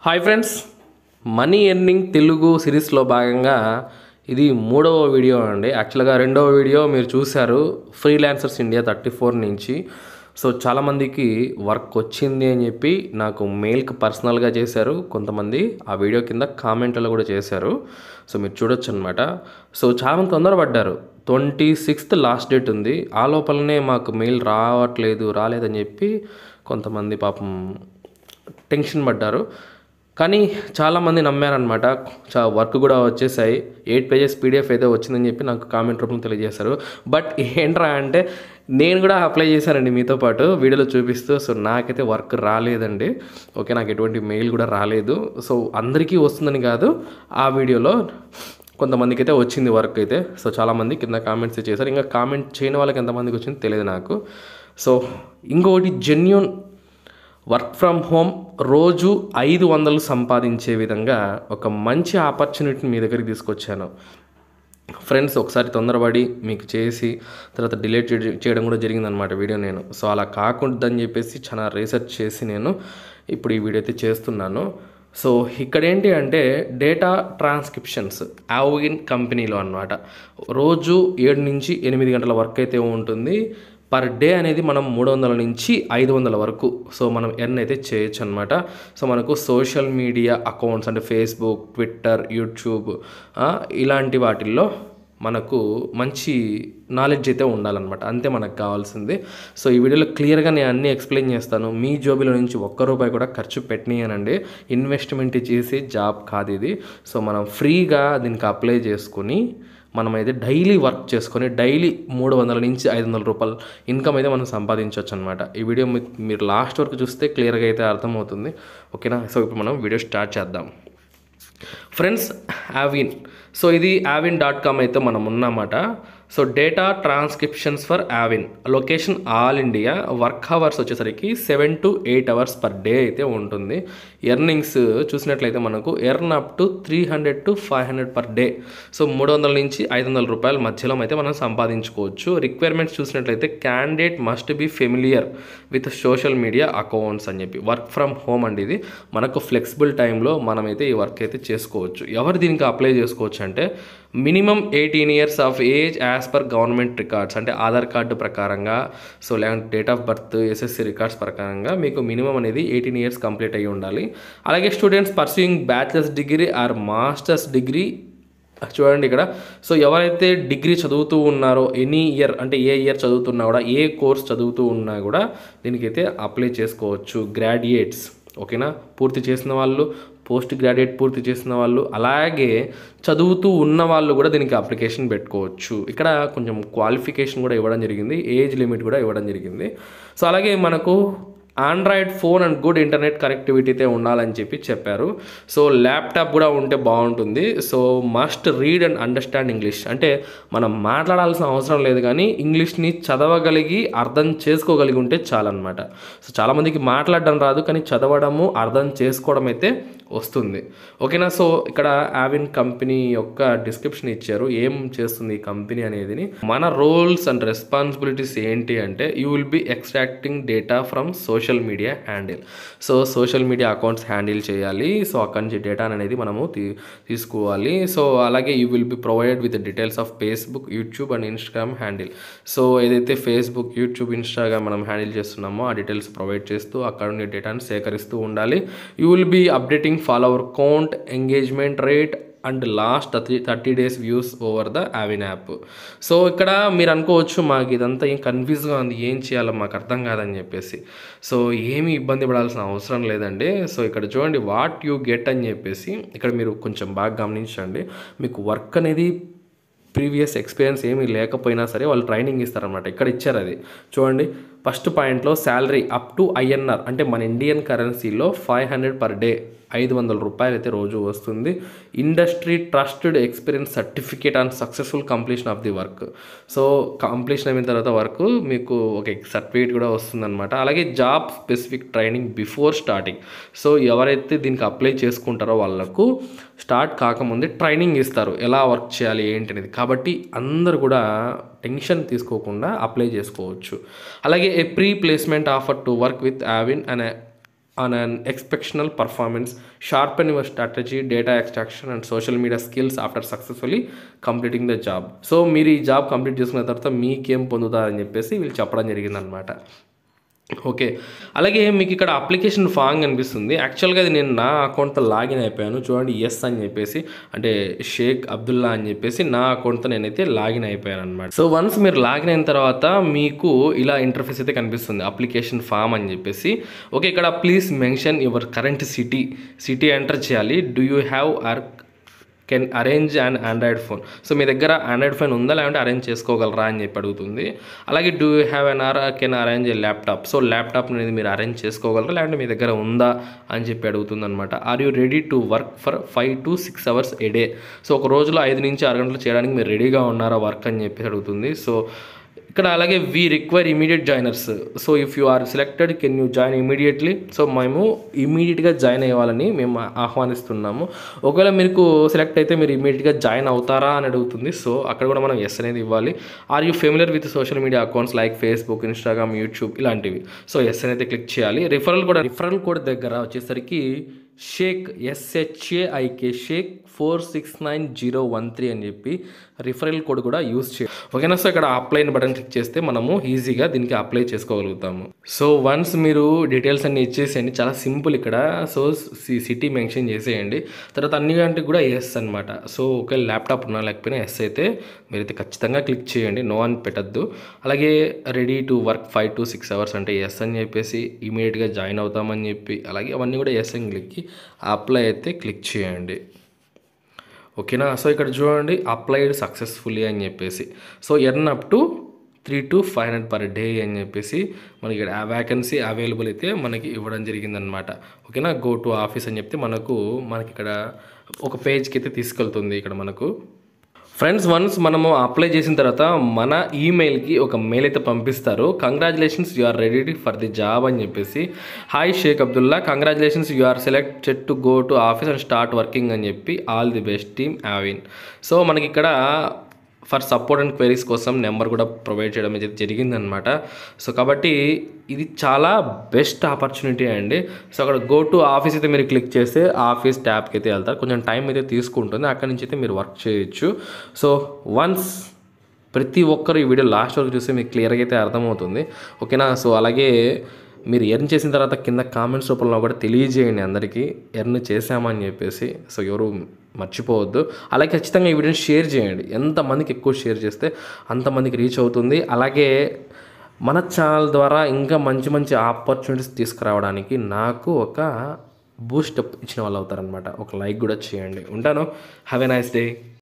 Hi friends, money earning Telugu సిరీస్లో భాగంగా ఇది మూడవ వీడియో అండి. యాక్చువల్గా రెండవ వీడియో మీరు చూశారు, ఫ్రీలాన్సర్స్ ఇండియా 34 నుంచి. సో చాలామందికి వర్క్ వచ్చింది అని చెప్పి నాకు మెయిల్కి పర్సనల్గా చేశారు. కొంతమంది ఆ వీడియో కింద కామెంట్లో కూడా చేశారు. సో మీరు చూడొచ్చు అనమాట. సో చాలామంది తొందరపడ్డారు. 26th లాస్ట్ డేట్ ఉంది, ఆ లోపలనే మాకు మెయిల్ రాలేదని చెప్పి కొంతమంది పాపం టెన్షన్ పడ్డారు. కానీ చాలామంది నమ్మారనమాట. వర్క్ కూడా వచ్చేసాయి. 8 pages PDF అయితే వచ్చిందని చెప్పి నాకు కామెంట్ రూపంలో తెలియజేశారు. బట్ ఏంట్రా అంటే నేను కూడా అప్లై చేశానండి మీతో పాటు వీడియోలో చూపిస్తూ. సో నాకైతే వర్క్ రాలేదండి. ఓకే, నాకు ఎటువంటి మెయిల్ కూడా రాలేదు. సో అందరికీ వస్తుందని కాదు, ఆ వీడియోలో కొంతమందికి అయితే వచ్చింది వర్క్ అయితే. సో చాలామంది కింద కామెంట్స్ చేశారు. ఇంకా కామెంట్ చేయని వాళ్ళకి ఎంతమందికి వచ్చింది తెలియదు నాకు. సో ఇంకొకటి జెన్యూన్ వర్క్ ఫ్రమ్ హోమ్ రోజు 500 సంపాదించే విధంగా ఒక మంచి ఆపర్చునిటీని మీ దగ్గరికి తీసుకొచ్చాను ఫ్రెండ్స్. ఒకసారి తొందరపడి మీకు చేసి తర్వాత డిలీట్ చేయడం కూడా జరిగిందనమాట వీడియో నేను. సో అలా కాకూడదని చెప్పేసి చాలా రీసెర్చ్ చేసి నేను ఇప్పుడు ఈ వీడియో అయితే చేస్తున్నాను. సో ఇక్కడ ఏంటి అంటే డేటా ట్రాన్స్క్రిప్షన్స్ యావిన్ కంపెనీలో అనమాట. రోజు 7 నుంచి 8 గంటల వర్క్ అయితే ఉంటుంది. పర్ డే అనేది మనం 300 నుంచి 500 వరకు సో మనం ఎర్న్ అయితే చేయొచ్చు అనమాట. సో మనకు సోషల్ మీడియా అకౌంట్స్ అంటే ఫేస్బుక్, ట్విట్టర్, యూట్యూబ్ ఇలాంటి వాటిల్లో మనకు మంచి నాలెడ్జ్ అయితే ఉండాలన్నమాట. అంతే మనకు కావాల్సింది. సో ఈ వీడియోలో క్లియర్గా నేను అన్నీ ఎక్స్ప్లెయిన్ చేస్తాను. మీ జోబులో నుంచి ₹1 కూడా ఖర్చు పెట్టనీయనండి. ఇన్వెస్ట్మెంట్ చేసే జాబ్ కాదు ఇది. సో మనం ఫ్రీగా దీనికి అప్లై చేసుకొని మనమైతే డైలీ వర్క్ చేసుకొని డైలీ ₹300 నుంచి ₹500 ఇన్కమ్ అయితే మనం సంపాదించవచ్చు అనమాట. ఈ వీడియో మీరు లాస్ట్ వరకు చూస్తే క్లియర్గా అయితే అర్థమవుతుంది. ఓకేనా? సో ఇప్పుడు మనం వీడియో స్టార్ట్ చేద్దాం ఫ్రెండ్స్. యావిన్, సో ఇది avin.com అయితే మనం ఉన్నమాట. So data transcriptions for Avin, location all India. Work hours వచ్చేసరికి 7 to 8 hours పర్ డే అయితే ఉంటుంది. ఎర్నింగ్స్ చూసినట్లయితే మనకు earn up to 300 to 500 per day. So ₹300 నుంచి ₹500 మధ్యలో అయితే మనం సంపాదించుకోవచ్చు. రిక్వైర్మెంట్స్ చూసినట్లయితే candidate must be familiar with social media accounts అని చెప్పి. వర్క్ ఫ్రమ్ హోమ్ అండి ఇది. మనకు ఫ్లెక్సిబుల్ టైంలో మనమైతే ఈ వర్క్ అయితే చేసుకోవచ్చు. ఎవరు దీనికి అప్లై చేసుకోవచ్చు అంటే minimum 18 years of age as per government records, అంటే ఆధార్ కార్డు ప్రకారంగా, సో లేదంటే date of birth, SSC records ప్రకారంగా మీకు మినిమం అనేది 18 years కంప్లీట్ అయ్యి ఉండాలి. అలాగే students pursuing bachelors degree or masters degree. చూడండి ఇక్కడ, సో ఎవరైతే డిగ్రీ చదువుతూ ఉన్నారో ఎనీ ఇయర్, అంటే ఏ ఇయర్ చదువుతున్నా కూడా, ఏ కోర్స్ చదువుతూ ఉన్నా కూడా దీనికైతే అప్లై చేసుకోవచ్చు. గ్రాడ్యుయేట్స్, ఓకేనా, పూర్తి చేసిన వాళ్ళు, పోస్ట్ గ్రాడ్యుయేట్ పూర్తి చేసిన వాళ్ళు, అలాగే చదువుతూ ఉన్న వాళ్ళు కూడా దీనికి అప్లికేషన్ పెట్టుకోవచ్చు. ఇక్కడ కొంచెం క్వాలిఫికేషన్ కూడా ఇవ్వడం జరిగింది, ఏజ్ లిమిట్ కూడా ఇవ్వడం జరిగింది. సో అలాగే మనకు Android phone and good internet connectivity అయితే ఉండాలని చెప్పారు. సో ల్యాప్టాప్ కూడా ఉంటే బాగుంటుంది. So must read and understand English, అంటే మనం మాట్లాడాల్సిన అవసరం లేదు కానీ ఇంగ్లీష్ని చదవగలిగి అర్థం చేసుకోగలిగి ఉంటే చాలన్నమాట. సో చాలామందికి మాట్లాడడం రాదు, కానీ చదవడము అర్థం చేసుకోవడం అయితే వస్తుంది. ఓకేనా? సో ఇక్కడ యావిన్ కంపెనీ యొక్క డిస్క్రిప్షన్ ఇచ్చారు, ఏం చేస్తుంది ఈ కంపెనీ అనేది. మన రోల్స్ అండ్ రెస్పాన్సిబిలిటీస్ ఏంటి అంటే you will be extracting data from social media handle. So social media accounts handle చేయాలి. సో అక్కడి నుంచి డేటా అనేది మనము తీసుకోవాలి. సో అలాగే you will be provided with details of Facebook, YouTube and Instagram handle. So ఏదైతే ఫేస్బుక్, యూట్యూబ్, ఇన్స్టాగ్రామ్ మనం handle చేస్తున్నామో ఆ డీటెయిల్స్ ప్రొవైడ్ చేస్తూ అక్కడ నుండి డేటాను సేకరిస్తూ ఉండాలి. You will be updating follower count, engagement rate and last 30 days views over the యావిన్ యాప్. సో ఇక్కడ మీరు అనుకోవచ్చు, మాకు ఇదంతా ఏం కన్ఫ్యూజ్గా ఉంది, ఏం చేయాలో మాకు అర్థం కాదని చెప్పేసి. సో ఏమీ ఇబ్బంది పడాల్సిన అవసరం లేదండి. సో ఇక్కడ చూడండి, వాట్ యూ గెట్ అని చెప్పేసి ఇక్కడ మీరు కొంచెం బాగా గమనించండి. మీకు వర్క్ అనేది ప్రీవియస్ ఎక్స్పీరియన్స్ ఏమీ లేకపోయినా సరే వాళ్ళు ట్రైనింగ్ ఇస్తారనమాట. ఇక్కడ ఇచ్చారు అది చూడండి. ఫస్ట్ పాయింట్లో శాలరీ అప్ టు INR, అంటే మన ఇండియన్ కరెన్సీలో 500 పర్ డే, ₹500 అయితే రోజు వస్తుంది. Industry trusted experience certificate on successful completion of the work. So completion అయిన తర్వాత వర్క్ మీకు ఒక సర్టిఫికేట్ కూడా వస్తుందన్నమాట. అలాగే job specific training before starting. So ఎవరైతే దీనికి అప్లై చేసుకుంటారో వాళ్ళకు స్టార్ట్ కాకముందే ట్రైనింగ్ ఇస్తారు, ఎలా వర్క్ చేయాలి ఏంటి అనేది. కాబట్టి అందరూ కూడా టెన్షన్ తీసుకోకుండా అప్లై చేసుకోవచ్చు. అలాగే a pre placement offer to work with యావిన్ అనే on an exceptional performance, sharpen your strategy, data extraction and social media skills after successfully completing the job. So మీరు ఈ జాబ్ కంప్లీట్ చేసుకున్న తర్వాత మీకేం పొందుతారని చెప్పేసి వీళ్ళు చెప్పడం జరిగిందనమాట. ఓకే, అలాగే మీకు ఇక్కడ అప్లికేషన్ ఫామ్ కనిపిస్తుంది. యాక్చువల్గా అది నేను నా అకౌంట్తో లాగిన్ అయిపోయాను. చూడండి, ఎస్ అని చెప్పేసి, అంటే షేక్ అబ్దుల్లా అని చెప్పేసి నా అకౌంట్తో నేనైతే లాగిన్ అయిపోయాను అనమాట. సో వన్స్ మీరు లాగిన్ అయిన తర్వాత మీకు ఇలా ఇంటర్ఫేస్ అయితే కనిపిస్తుంది, అప్లికేషన్ ఫామ్ అని చెప్పేసి. ఓకే, ఇక్కడ please mention your current city enter చేయాలి. Do you have can arrange and Android phone. So మీ దగ్గర ఆండ్రాయిడ్ ఫోన్ ఉందా, లేదంటే అరేంజ్ చేసుకోగలరా అని చెప్పి అడుగుతుంది. అలాగే do you have can arrange a laptop. So laptop అనేది మీరు అరేంజ్ చేసుకోగలరా, లేదంటే మీ దగ్గర ఉందా అని చెప్పి అడుగుతుంది అనమాట. Are you ready to work for 5 to 6 hours a day. So ఒక రోజులో 5 నుంచి 6 గంటలు చేయడానికి మీరు రెడీగా ఉన్నారా వర్క్ అని చెప్పి అడుగుతుంది. సో ఇక్కడ అలాగే we require immediate joiners. So if you are selected can you join immediately. So మేము ఇమీడియట్గా జాయిన్ అయ్యేవాళ్ళని మేము ఆహ్వానిస్తున్నాము. ఒకవేళ మీకు సెలెక్ట్ అయితే మీరు ఇమీడియట్గా జాయిన్ అవుతారా అని అడుగుతుంది. సో అక్కడ కూడా మనం ఎస్ అనేది ఇవ్వాలి. Are you familiar with social media accounts like Facebook, Instagram, YouTube ఇలాంటివి. సో ఎస్ అనేది క్లిక్ చేయాలి. రిఫరల్ కోడ్ దగ్గర వచ్చేసరికి షేక్ SHAIK షేక్ 469013 అని చెప్పి రిఫరల్ కోడ్ కూడా యూజ్ చేయాలి. ఓకేనా. సో ఇక్కడ అప్లై బటన్ క్లిక్ చేస్తే మనము ఈజీగా దీనికి అప్లై చేసుకోగలుగుతాము. సో వన్స్ మీరు డీటెయిల్స్ అన్ని ఇచ్చేసేయండి, చాలా సింపుల్ ఇక్కడ. సో సిటీ మెన్షన్ చేసేయండి, తర్వాత అన్ని గంటకి కూడా ఎస్ అనమాట. సో ఒకవేళ ల్యాప్టాప్ ఉన్నా లేకపోయినా ఎస్ అయితే మీరైతే ఖచ్చితంగా క్లిక్ చేయండి, నో అని పెట్టద్దు. అలాగే ready to work 5 to 6 hours అంటే ఎస్ అని చెప్పేసి, ఇమీడియట్గా జాయిన్ అవుతామని చెప్పి, అలాగే అవన్నీ కూడా ఎస్ అని క్లిక్ అప్లై అయితే క్లిక్ చేయండి. ఓకేనా. సో ఇక్కడ చూడండి, అప్లైడ్ సక్సెస్ఫుల్లీ అని చెప్పేసి. So earn up to 300 to 500 per day అని చెప్పేసి మనకి ఇక్కడ వ్యాకెన్సీ అవైలబుల్ అయితే మనకి ఇవ్వడం జరిగిందనమాట. ఓకేనా. గో టు ఆఫీస్ అని చెప్తే మనకి ఇక్కడ ఒక పేజ్కి అయితే తీసుకెళ్తుంది. ఇక్కడ మనకు ఫ్రెండ్స్ వన్స్ మనము అప్లై చేసిన తర్వాత మన ఈమెయిల్కి ఒక మెయిల్ అయితే పంపిస్తారు. Congratulations, you are ready for the job అని చెప్పేసి. Hi Shaik Abdullah, congratulations, you are selected to go to office and start working అని చెప్పి, ఆల్ ది బెస్ట్ టీమ్ ఆవిన్. సో మనకి ఇక్కడ ఫర్ సపోర్ట్ అండ్ క్వైరీస్ కోసం నెంబర్ కూడా ప్రొవైడ్ చేయడం అయితే జరిగిందనమాట. సో కాబట్టి ఇది చాలా బెస్ట్ ఆపర్చునిటీ అండి. సో అక్కడ గో టు ఆఫీస్ అయితే మీరు క్లిక్ చేస్తే ఆఫీస్ ట్యాబ్కి అయితే వెళ్తారు. కొంచెం టైం అయితే తీసుకుంటుంది, అక్కడి నుంచి అయితే మీరు వర్క్ చేయొచ్చు. సో వన్స్ ప్రతి ఒక్కరు ఈ వీడియో లాస్ట్ వరకు చూస్తే మీకు క్లియర్గా అయితే అర్థమవుతుంది. ఓకేనా. సో అలాగే మీరు ఎర్న్ చేసిన తర్వాత కింద కామెంట్స్ రూపంలో కూడా తెలియజేయండి అందరికీ ఎర్న్ చేసామని చెప్పేసి. సో ఎవరు మర్చిపోవద్దు. అలాగే ఖచ్చితంగా ఈ వీడియోని షేర్ చేయండి. ఎంతమందికి ఎక్కువ షేర్ చేస్తే అంతమందికి రీచ్ అవుతుంది. అలాగే మన ఛానల్ ద్వారా ఇంకా మంచి మంచి ఆపర్చునిటీస్ తీసుకురావడానికి నాకు ఒక బూస్టప్ ఇచ్చిన వాళ్ళు అవుతారనమాట. ఒక లైక్ కూడా చేయండి. ఉంటాను. Have a nice day.